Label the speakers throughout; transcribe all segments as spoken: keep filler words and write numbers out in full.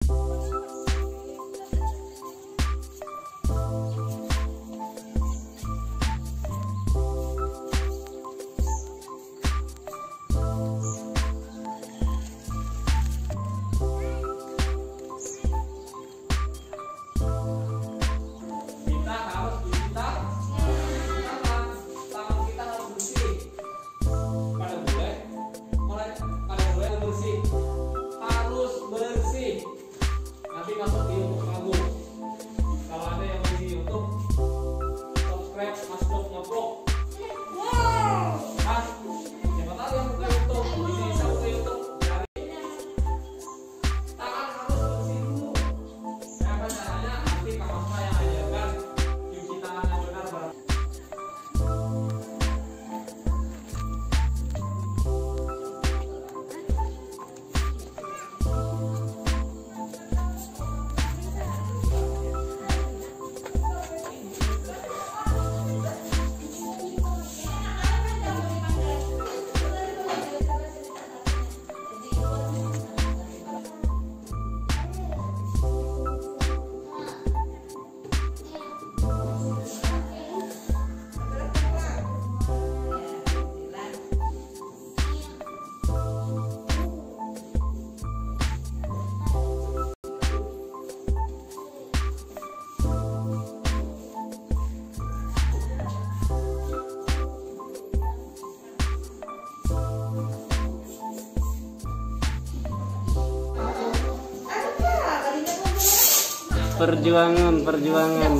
Speaker 1: Perjuangan, perjuangan.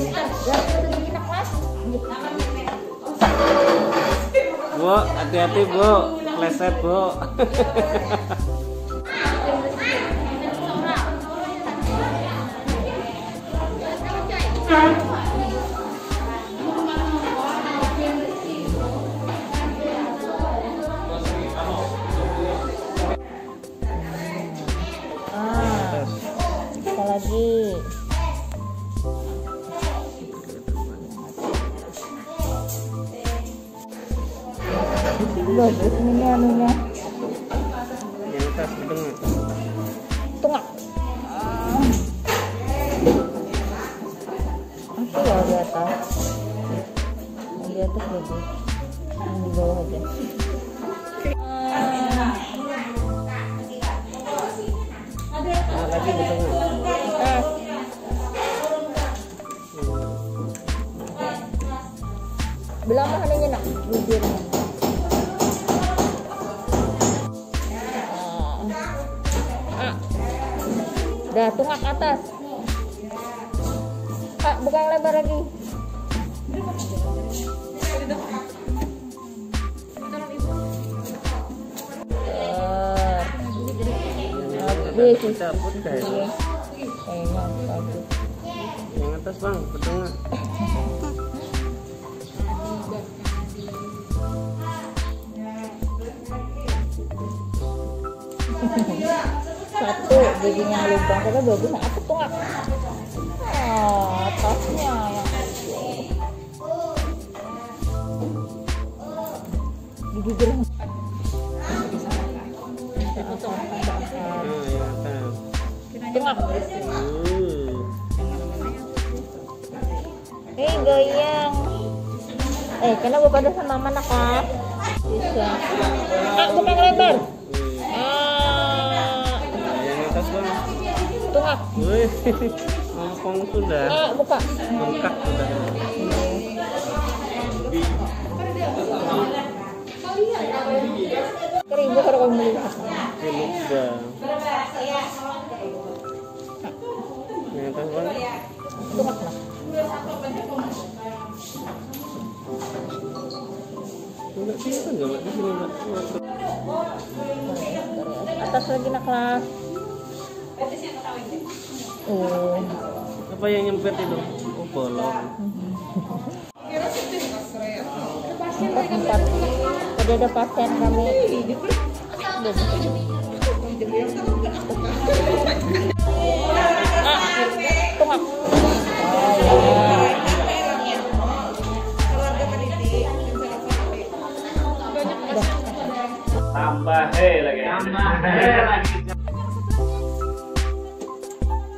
Speaker 1: Bu, hati-hati bu, kleset bu.
Speaker 2: Ah, kita lagi. Bagus ini anunya.
Speaker 1: Yang atas tengah.
Speaker 2: Tengah. Apa ya di atas? Yang di atas bagus. Yang di bawah aja.
Speaker 1: Ah, lagi di tengah.
Speaker 2: Ah. Belah mana nak? Bibirnya. Dah, tungak atas. Kak, buka yang lebar lagi. Habis.
Speaker 1: Cabut guys.
Speaker 2: Kayaknya bagus.
Speaker 1: Yang atas bang, ke tengah.
Speaker 2: Satu giginya lubang, tapi bagus. Apa tuh nggak? Oh, atasnya yang gigi gerung. Tengah. Hei goyang. Eh, karena gue pada sama mana kak? Bisa. Ah, bukan lebar. Tengah.
Speaker 1: Wih, ngomong sudah.
Speaker 2: Ah, buka.
Speaker 1: Bengkak sudah.
Speaker 2: Keribu kalau kamu melihat.
Speaker 1: Ini bang. Yang atas bang.
Speaker 2: Tengah lah.
Speaker 1: Enggak sih kan enggak di sini enggak.
Speaker 2: Atas lagi nak kelas. Oh.
Speaker 1: Apa yang nyempet itu? Oh, bolong.
Speaker 2: Empat-empat. Tadi ada pasien kami. Ah, tengah. Oh ya.
Speaker 1: Tambah he lagi. Tambah he lagi.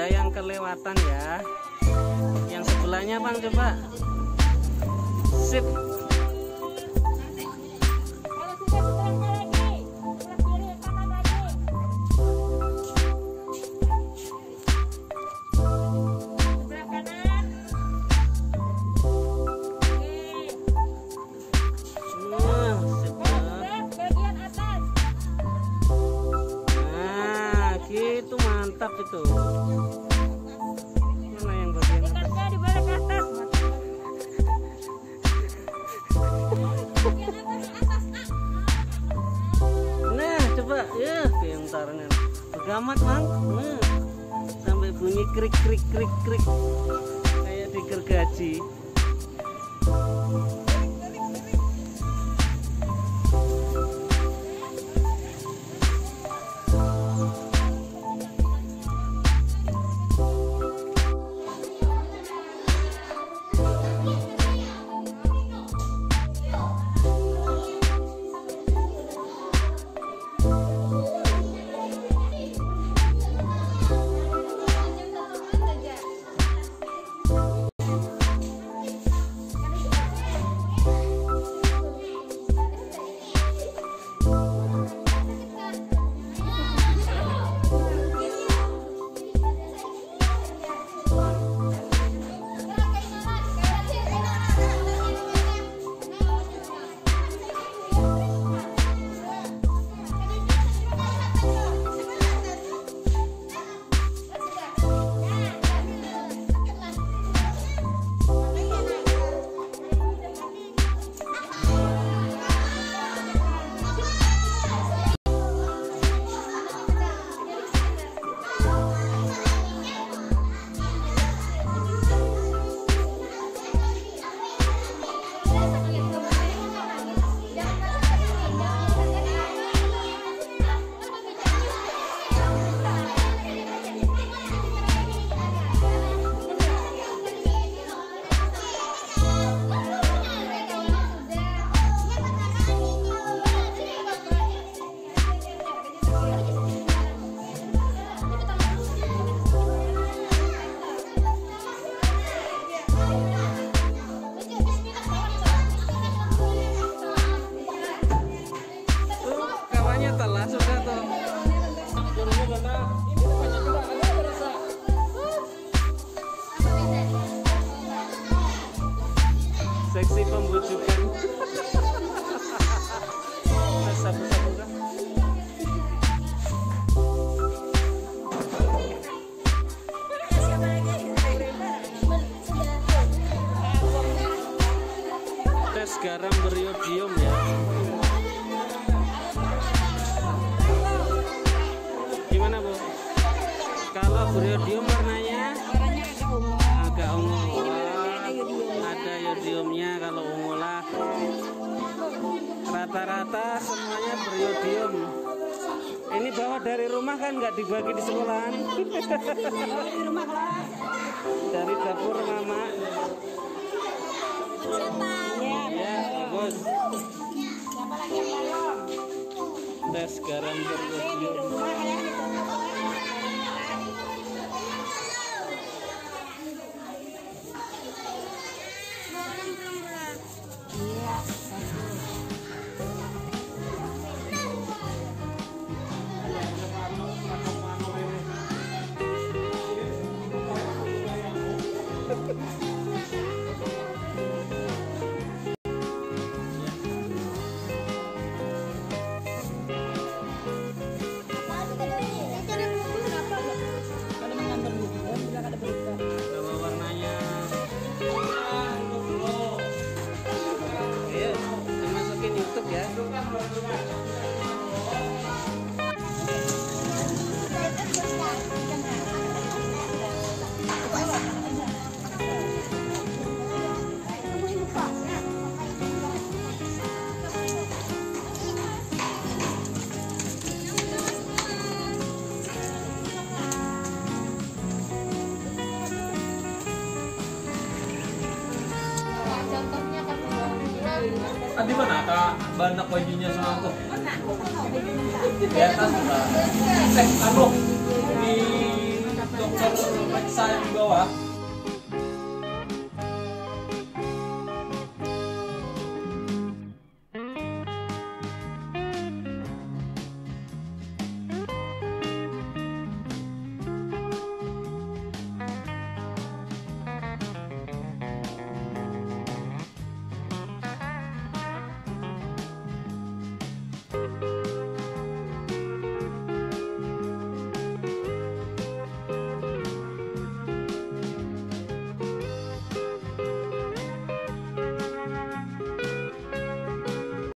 Speaker 1: ada yang kelewatan ya. Yang sebelahnya Bang, coba. Sip. Itu mantap itu. Mana yang bagian atas?
Speaker 2: Di balik atas.
Speaker 1: Nah, coba ya pintarnya. Gamat Bang. Nah, sampai bunyi krik krik krik krik kayak digergaji. Seksi pembujukan. Sabu-sabu kan. Tes garam beriodium ya. Gimana Bu? Kalau beriodium warnanya agak ungu. Ada iodiumnya. Kalau ungu lah rata-rata semuanya beriodium. Ini bawa dari rumah kan, nggak dibagi di sekolahan. Dari dapur Mama. Ya, bagus. Tes garam beriodium. Kalau warnanya ayo dimasukin YouTube ya.
Speaker 3: Ah, di mana kak banyak bajunya sama aku? Di atas enggak? Eh, anu di toko dokter periksa yang di bawah.